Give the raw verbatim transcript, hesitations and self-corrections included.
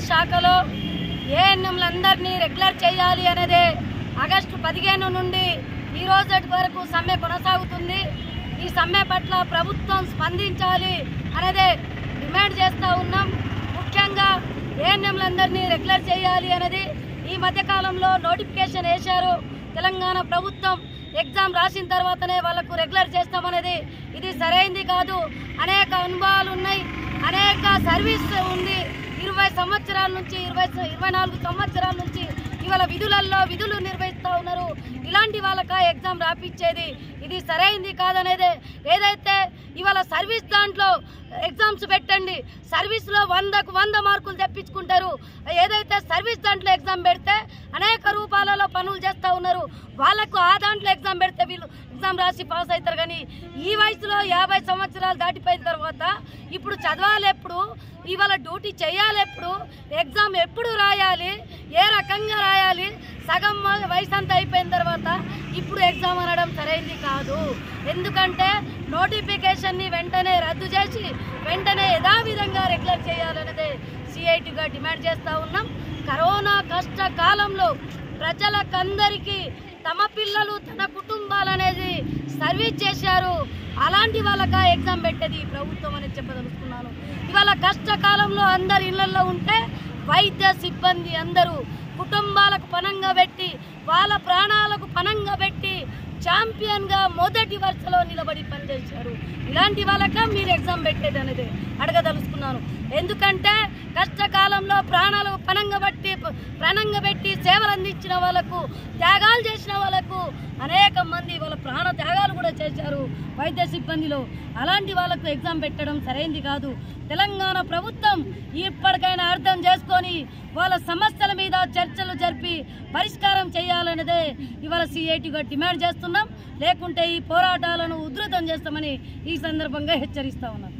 శాఖలో ఏఎన్ఎంలందరినీ రెగ్యులర్ చేయాలి అనేదే ఆగస్టు పదిహేను నుండి ఈ రోజు వరకు సమ్మె కొనసాగుతుంది. ఈ సమ్మె పట్ల ప్రభుత్వం స్పందించాలి అనేదే డిమాండ్ చేస్తూ ఉన్నాం. ముఖ్యంగా ఏఎన్ఎంలందరినీ రెగ్యులర్ చేయాలి అనేది ఈ మధ్యకాలంలో నోటిఫికేషన్ వేశారు తెలంగాణ ప్రభుత్వం. ఎగ్జామ్ రాసిన తర్వాతనే వాళ్ళకు రెగ్యులర్ చేస్తామనేది ఇది సరైంది కాదు. అనేక అనుభవాలు ఉన్నాయి, అనేక సర్వీస్ ఉంది. ఇరవై సంవత్సరాల నుంచి ఇరవై ఇరవై నాలుగు సంవత్సరాల నుంచి ఇవాళ విధులలో విధులు నిర్వహిస్తూ ఉన్నారు. ఇలాంటి వాళ్ళక ఎగ్జామ్ రాపిచ్చేది ఇది సరైంది కాదనేదే. ఏదైతే ఇవాళ సర్వీస్ దాంట్లో ఎగ్జామ్స్ పెట్టండి, సర్వీస్లో వందకు వంద మార్కులు తెప్పించుకుంటారు. ఏదైతే సర్వీస్ దాంట్లో ఎగ్జామ్ పెడితే అనేక రూపాలలో పనులు చేస్తూ ఉన్నారు. వాళ్ళకు ఆ దాంట్లో ఎగ్జామ్ పెడితే వీళ్ళు ఎగ్జామ్ రాసి పాస్ అవుతారు. కానీ ఈ వయసులో యాభై సంవత్సరాలు దాటిపోయిన తర్వాత ఇప్పుడు చదవాలి ఎప్పుడు, ఇవాళ డ్యూటీ చేయాలి ఎప్పుడు, ఎగ్జామ్ ఎప్పుడు రాయాలి, ఏ రకంగా రాయాలి, సగం వయసు అంతా అయిపోయిన తర్వాత ఇప్పుడు ఎగ్జామ్ అనడం సరైంది కాదు. ఎందుకంటే నోటిఫికేషన్ని వెంటనే రద్దు చేసి వెంటనే యథావిధంగా రెగ్యులర్ చేయాలనేదే సిఐటిగా డిమాండ్ చేస్తూ ఉన్నాం. కరోనా కష్టకాలంలో ప్రజలకందరికీ తమ పిల్లలు తన కుటుంబాలు అనేది సర్వీస్ చేశారు. అలాంటి వాళ్ళక ఎగ్జామ్ పెట్టేది ప్రభుత్వం అని చెప్పదలుచుకున్నాను. ఇవాళ కష్టకాలంలో అందరు ఇళ్లలో ఉంటే వైద్య సిబ్బంది అందరూ కుటుంబాలకు పనంగా పెట్టి వాళ్ళ ప్రాణాలకు పనంగా పెట్టి ఛాంపియన్గా మొదటి వరుసలో నిలబడి పనిచేశారు. ఇలాంటి వాళ్ళక మీరు ఎగ్జామ్ పెట్టేది అనేది అడగదలుచుకున్నాను. ఎందుకంటే కష్టకాలంలో ప్రాణాలు పనంగా బట్టి ప్రాణంగా పెట్టి సేవలు అందించిన వాళ్ళకు, త్యాగాలు చేసిన వాళ్ళకు అనేక మంది వాళ్ళ ప్రాణ త్యాగాలు కూడా చేశారు వైద్య సిబ్బందిలో. అలాంటి వాళ్ళకు ఎగ్జామ్ పెట్టడం సరైంది కాదు. తెలంగాణ ప్రభుత్వం ఇప్పటికైనా అర్థం చేసుకొని వాళ్ళ సమస్యల మీద చర్చలు జరిపి పరిష్కారం చేయాలనేదే ఇవాళ సిఐటిగా డిమాండ్ చేస్తున్నాం. లేకుంటే ఈ పోరాటాలను ఉధృతం చేస్తామని ఈ సందర్భంగా హెచ్చరిస్తా ఉన్నాం.